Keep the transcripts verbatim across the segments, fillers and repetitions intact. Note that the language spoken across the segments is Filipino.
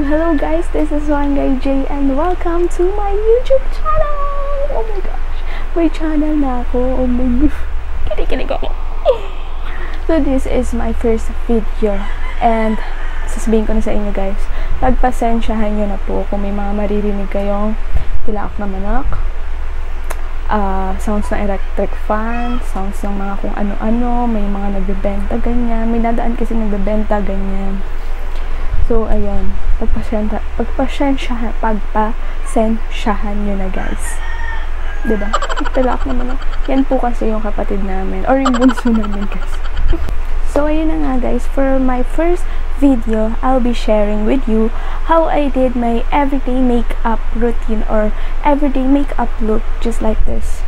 hello guys, this is Wangay J and welcome to my YouTube channel! Oh my gosh, may channel na ako. Oh my gosh, kinikilig ako. So this is my first video and sasabihin ko na sa inyo guys, pagpasensyahan nyo na po kung may mga maririnig kayong tilaak na manak, uh, sounds ng electric fan, sounds ng mga kung ano-ano, may mga nagbebenta ganyan, may nadaan kasi nagbebenta ganyan. So, ayan, pagpasensyahan, pagpasensyahan, pagpasensyahan nyo na guys. Diba? Talak naman na. Yan po kasi yung kapatid namin, or yung bunso namin guys. So, ayun na nga guys, for my first video, I'll be sharing with you how I did my everyday makeup routine or everyday makeup look, just like this.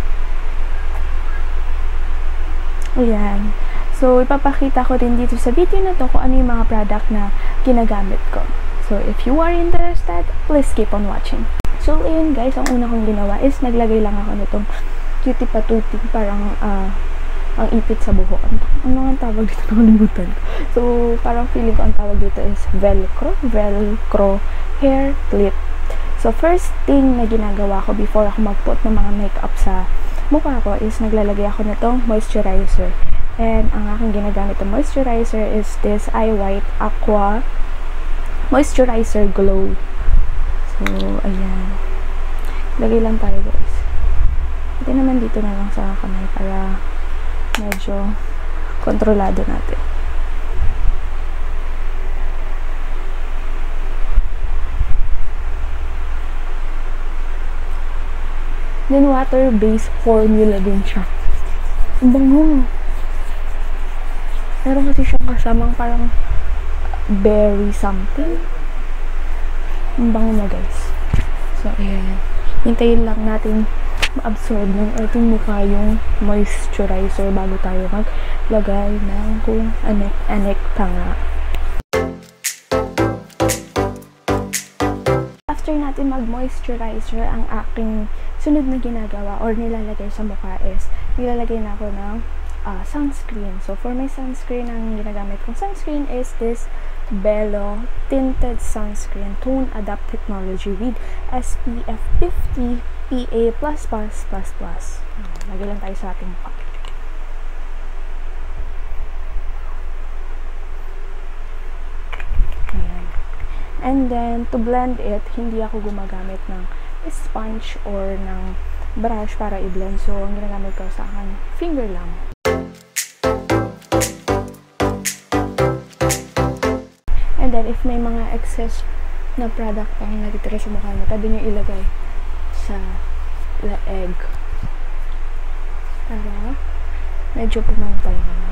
Ayan. So, ipapakita ko din dito sa video na to kung ano yung mga product na ginagamit ko. So, if you are interested, please keep on watching. So, ayun guys, ang una kong ginawa is naglagay lang ako nitong cutie patuting, parang uh, ang ipit sa buhok. Ano nga tawag dito? Nakalimutan ko. So, parang feeling ko ang tawag dito is velcro. Velcro hair clip. So, first thing na ginagawa ko before ako mag-put ng mga makeup sa mukha ko is naglalagay ako nitong moisturizer. And ang aking ginagamit na moisturizer is this Eye White Aqua Moisturizer Glow. So, ayan. Lagay lang tayo guys. Ito naman dito na lang sa kamay para medyo kontrolado natin. Then, water-based formula din siya. Ang bango. Meron kasi siyang kasamang parang berry something. Ang bango na guys. So, ayan. Hintayin lang natin ma-absorb ng ating mukha yung moisturizer bago tayo maglagay ng kung anek-anek tanga. After natin mag-moisturizer, ang aking sunod na ginagawa or nilalagay sa mukha is nilalagay na ako ng uh, sunscreen. So, for my sunscreen, ang ginagamit kong sunscreen is this Bello Tinted Sunscreen Tone Adapt Technology with S P F fifty P A plus plus plus plus. Lagay lang tayo sa ating mukha. Ayan. And then, to blend it, hindi ako gumagamit ng sponge or ng brush para i-blend. So, ang ginagamit ko sa akin, finger lang. And then, if may mga excess na product pang natitira sa mukha mo, pwede nyo ilagay sa leeg para medyo pumantay naman.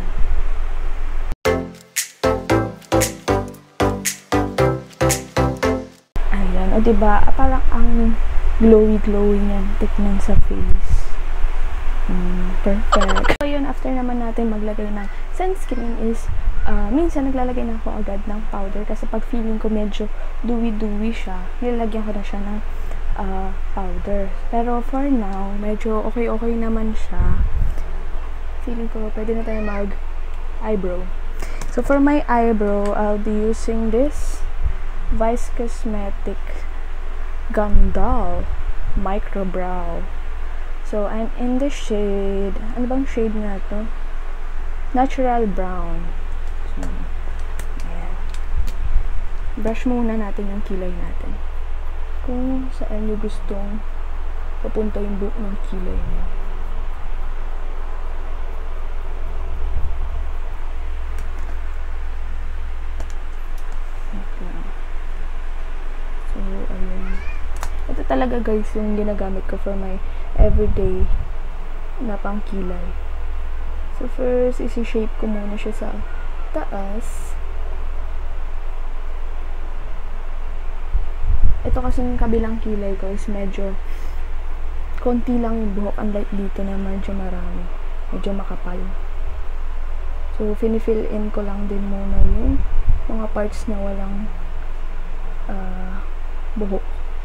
Ayan. O diba, parang ang glowy-glowy niyan tignan sa face. Mm, perfect. So, yun, after naman natin maglagay ng sunscreen is Uh, minsan naglalagay na ako agad ng powder kasi pag feeling ko medyo dewy-dewy siya, nilalagyan ko na siya ng uh, powder. Pero for now, medyo okay-okay naman siya. Feeling ko pwede na tayo mag eyebrow. So for my eyebrow, I'll be using this Vice Cosmetic Gandal Micro Brow. So I'm in the shade, ano bang shade nga to? Natural Brown. Ayan. Brush muna natin yung kilay natin. Kung saan nyo gustong papunta yung buhok ng kilay nyo. So, ayun. Ito talaga guys yung ginagamit ko for my everyday na pang kilay. So, first, isi-shape ko muna siya sa taas. Ito kasi yung kabilang kilay ko is medyo konti lang yung buhok, unlike dito na medyo marami, medyo makapal. So, fini-fill in ko lang din muna yung mga parts na walang uh, buhok.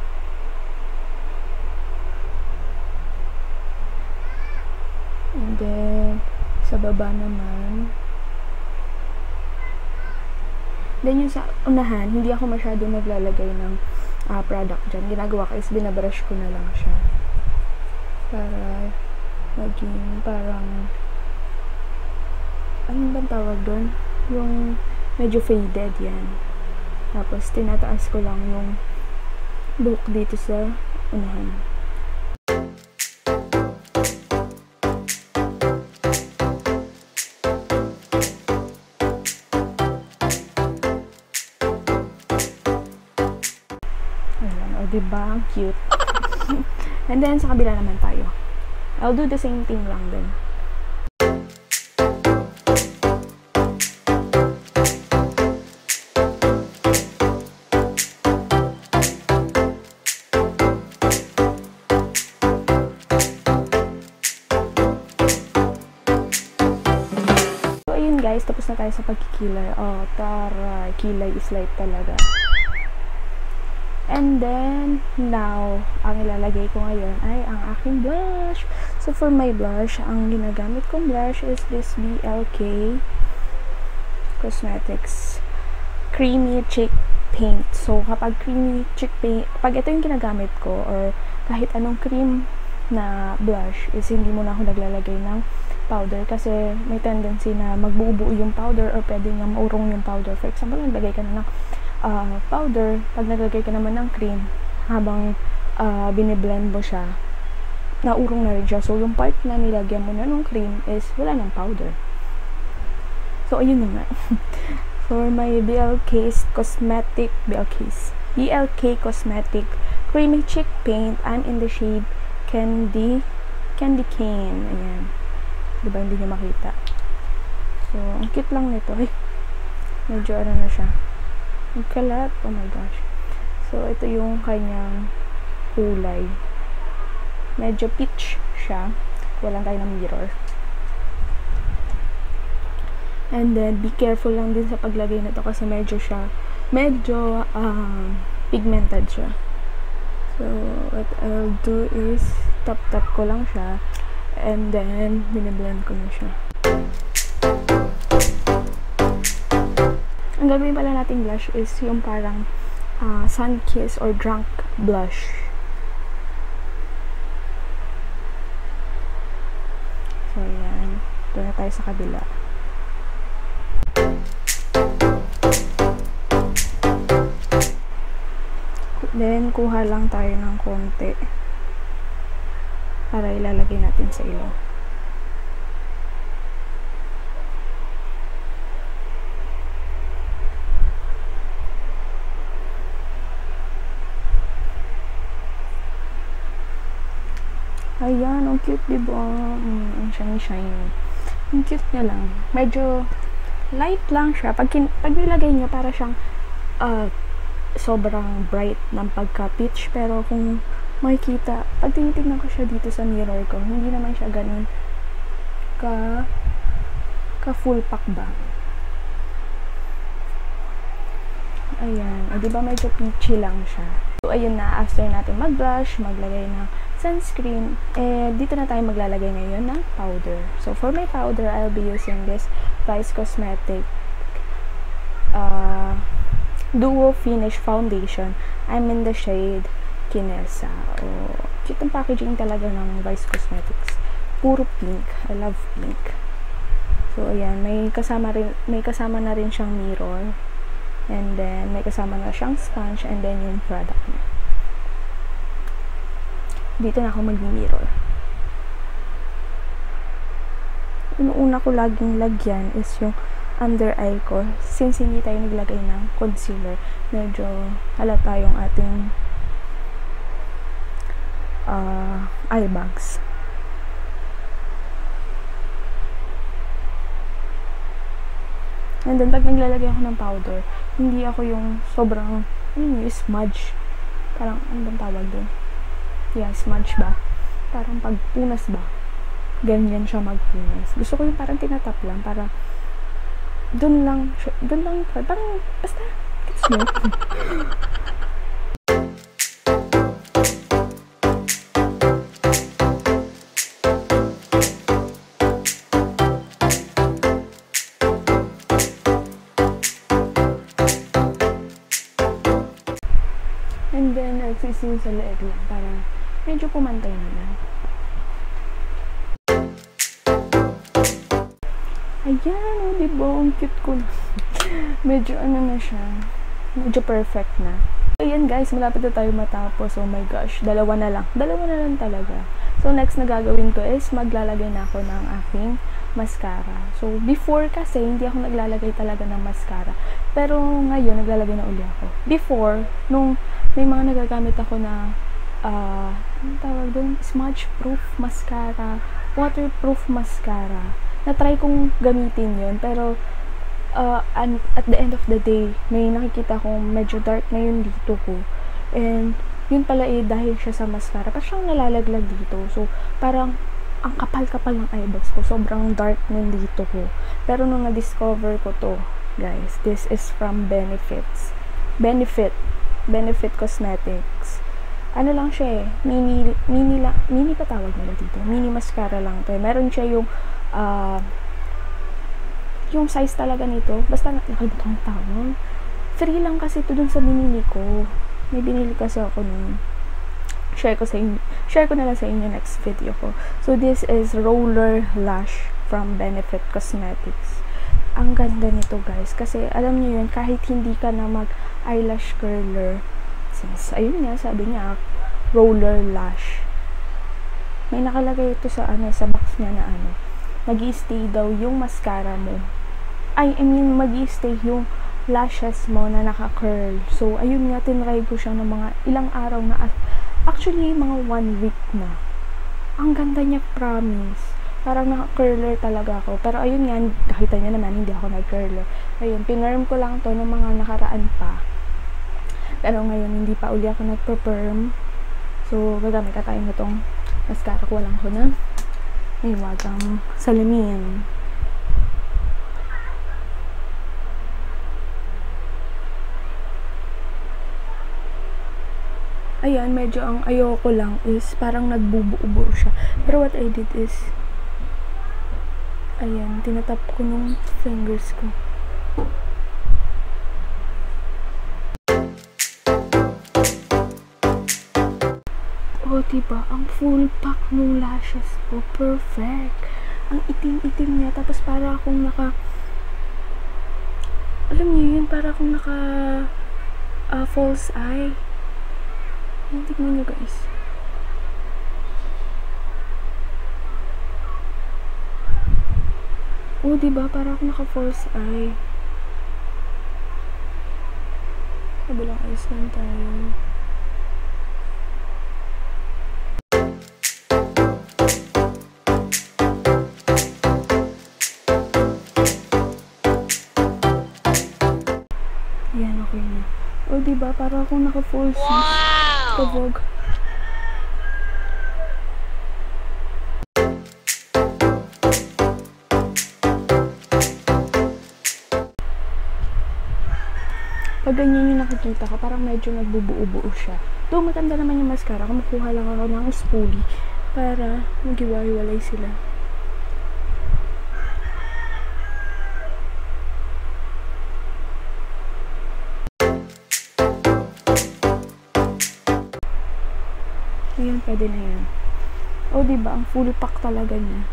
And then sa baba naman Then yung sa unahan, hindi ako masyado naglalagay ng uh, product dyan. Ginagawa ko is binabrush ko na lang siya. Para maging parang ano bang tawag doon? Yung medyo faded yan. Tapos tinataas ko lang yung buhok dito sa unahan. Diba? Ang cute. And then, sa kabila naman tayo. I'll do the same thing lang din. So, ayun guys. Tapos na tayo sa pagkikilay. Oh, tara. Kilay is life talaga. And then, now, ang ilalagay ko ngayon ay ang aking blush. So, for my blush, ang ginagamit kong blush is this B L K Cosmetics Creamy Cheek Paint. So, kapag creamy cheek paint, pag ito yung ginagamit ko, or kahit anong cream na blush, is hindi mo na ako naglalagay ng powder kasi may tendency na magbubuo yung powder or pwede nga maurong yung powder. For example, naglagay ka na ng Uh, powder, pag naglagay ka naman ng cream, habang uh, biniblend mo siya, naurong na rin siya. So, yung part na nilagyan mo na ng cream is wala ng powder. So, ayun na nga. For my B L K's Cosmetic, B L K's, B L K Cosmetic Creamy Cheek Paint, I'm in the shade Candy, Candy Cane. Ayan. Diba, hindi nyo makita. So, ang cute lang nito. Ay, medyo ano na siya. Magkalat. Oh my gosh. So, ito yung kanyang kulay. Medyo peach siya. Walang tayo ng mirror. And then, be careful lang din sa paglagay nito kasi medyo siya, medyo um, pigmented siya. So, what I'll do is, tap-tap ko lang siya. And then, biniblend ko na siya. Ang gagawin pala nating blush is yung parang uh, sun kiss or drunk blush. So, yan. Doon na tayo sa kabila. Then, kuha lang tayo ng konti para ilalagay natin sa ilong. Ayan, ang cute, diba? Mm, ang shiny-shiny. Ang cute niya lang. Medyo light lang siya. Pag, kin pag nilagay niyo, para siyang uh, sobrang bright ng pagka-peach. Pero kung makikita, pag tinitignan ko siya dito sa mirror ko, hindi naman siya ganun ka ka-full pack ba. Ayan. O, diba medyo peachy lang siya. So, ayun na. After natin mag-blush, maglagay ng sunscreen, eh, dito na tayo maglalagay ngayon ng powder. So, for my powder, I'll be using this Vice Cosmetic uh, Duo Finish Foundation. I'm in the shade Kinesa. Oh, cute ang packaging talaga ng Vice Cosmetics. Puro pink. I love pink. So, ayan. May kasama, rin, may kasama na rin siyang mirror. And then, may kasama na siyang sponge. And then, yung product niya. Dito na ako mag-mirror. Yung una ko laging lagyan is yung under eye ko. Since hindi tayo naglagay ng concealer, medyo halata yung ating uh, eye bags. And then, pag naglalagay ako ng powder, hindi ako yung sobrang, ano yung smudge. Parang, ano bang tawag doon? Yeah, smudge ba? Parang pagpunas ba? Ganyan siya magpunas. Gusto ko yung parang tinatap lang, para dun lang, dun lang, parang, basta, gets mo? is yung sa leeg lang. Para medyo pumantay na lang. Ayan, o, diba? Ang cute ko na. Medyo ano na siya. Medyo perfect na. Ayan guys, malapit na tayo matapos. Oh my gosh, dalawa na lang. Dalawa na lang talaga. So, next na gagawin ko is maglalagay na ako ng aking mascara. So, before kasi, hindi ako naglalagay talaga ng mascara. Pero, ngayon, naglalagay na uli ako. Before, nung may mga nagagamit ako na, uh, anong tawag doon? Smudge-proof mascara, waterproof mascara. Na-try kong gamitin yun. Pero, uh, and at the end of the day, may nakikita kong medyo dark na yun dito ko. And, yun pala eh, dahil siya sa mascara, parang siyang nalalaglag dito. So, parang, ang kapal-kapal ng eyebags ko. Sobrang dark nun dito ko. Pero nung na-discover ko to, guys, this is from Benefits. Benefit. Benefit Cosmetics. Ano lang siya eh, mini, mini lang, mini pa tawag nila dito. Mini mascara lang to. Meron siya yung, uh, yung size talaga nito. Basta, nakalimutan ang tawag. Free lang kasi ito dun sa binili ko. May binili kasi ako nung share ko sa inyo. Share ko na lang sa inyo next video ko. So, this is Roller Lash from Benefit Cosmetics. Ang ganda nito, guys. Kasi, alam niyo yun, kahit hindi ka na mag-eyelash curler, since, ayun nga, sabi niya, Roller Lash. May nakalagay ito sa, ano, sa box niya na, ano, mag-i-stay daw yung mascara mo. Ay, I mean, mag-i-stay yung lashes mo na naka-curl. So, ayun nga, tinry ko siya ng mga ilang araw na, actually, mga one week na. Ang ganda niya, promise. Parang naka-curler talaga ako. Pero ayun nga, nakita niyo naman, hindi ako nag-curler. Ayun, pinirm ko lang to ng mga nakaraan pa. Pero ngayon, hindi pa uli ako nagpa-perm. So, gagamit ka tayo na itong mascara. Kuha lang ko na. May wagang salamin. Ayan, medyo ang ayoko lang is parang nagbubuo-buo siya. Pero what I did is, ayan, tinatap ko nung fingers ko. Oh, diba? Ang full pack nung lashes ko. Perfect. Ang itim-itim niya. Tapos para akong naka, alam niyo yun, para akong naka uh, false eye. Tignan nyo, guys. Oh, diba? Para akong naka-false eye. Kabilang eyes lang tayo. Ayan, okay na. Oh, diba? Para akong naka-false eye. Wow! Kabog. Pag ganyan yung nakikita ko, parang medyo nagbubuo-buo siya. Though maganda naman yung mascara, kumukuha lang ako ng spoolie para magiwalay sila. Ayan, pwede na yan. O, diba? Ang full pack talaga niya.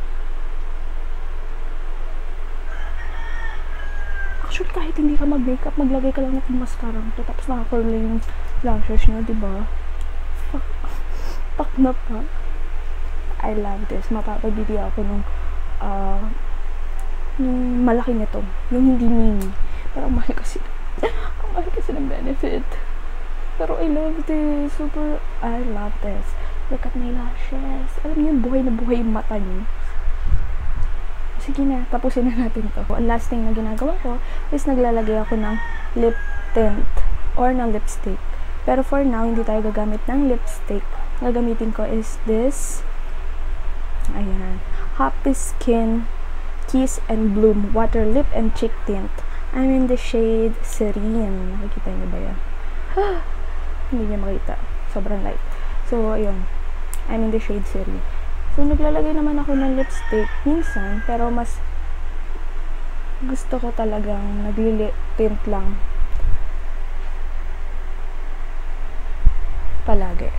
Actually, kahit hindi ka mag-makeup, maglagay ka lang ng mascara to, tapos naka-curl yung lashes nyo, diba? Pack, pack na pa. I love this. Mapapabili ako nung, uh, nung malaki nito. Yung hindi mini. Pero ang mahal kasi. Ang mahal kasi ng Benefit. Pero I love this. Super, I love this. Look at my lashes. Alam niyo, buhay na buhay yung mata niyo. Sige na, tapusin na natin to. Ang last thing na ginagawa ko is naglalagay ako ng lip tint or ng lipstick. Pero for now, hindi tayo gagamit ng lipstick. Gagamitin ko is this. Ayan. Happy Skin Kiss and Bloom Water Lip and Cheek Tint. I'm in the shade Serene. Nakikita niyo ba yan? Hindi niya makita. Sobrang light. So, ayun. I'm in the shade Serene. So, naglalagay naman ako ng lipstick minsan, pero mas gusto ko talagang nagli-lip tint lang. palagi.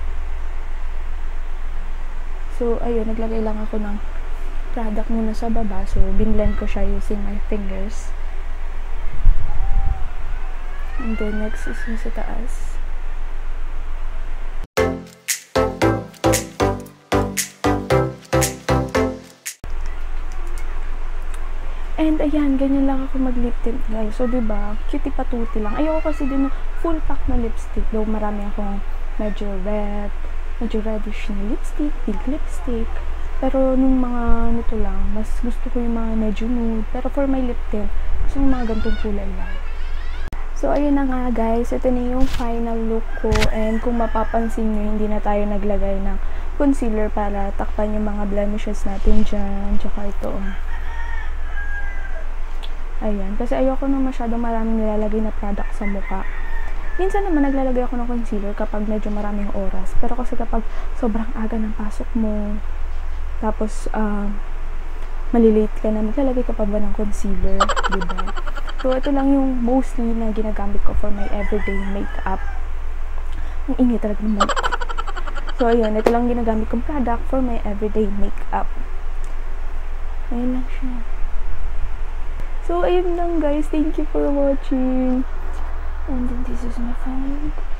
So, ayun, naglagay lang ako ng product muna sa baba. So, binblend ko siya using my fingers. And then, next is yung sa taas. And ayan, ganyan lang ako mag-lip tint, guys. So, diba, cutie patuti lang. Ayoko kasi din full pack na lipstick. Though marami akong medyo red, medyo reddish na lipstick, pink lipstick. Pero nung mga nito lang, mas gusto ko yung mga medyo nude. Pero for my lip tint, gusto ko yung mga gantong kulay lang. So, ayun na nga, guys. Ito na yung final look ko. And kung mapapansin nyo, hindi na tayo naglagay ng concealer para takpan yung mga blemishes natin dyan. Tsaka ito, ayan. Kasi ayoko na masyadong maraming nilalagay na product sa mukha. Minsan naman naglalagay ako ng concealer kapag medyo maraming oras. Pero kasi kapag sobrang aga ng pasok mo, tapos uh, malilate ka na, maglalagay ka pa ba ng concealer, diba? So, ito lang yung mostly na ginagamit ko for my everyday makeup. Ang ingay talaga naman. So, ayun. Ito lang ginagamit kong product for my everyday makeup. Ayun lang siya. So, ayun lang guys. Thank you for watching. And then this is my final look.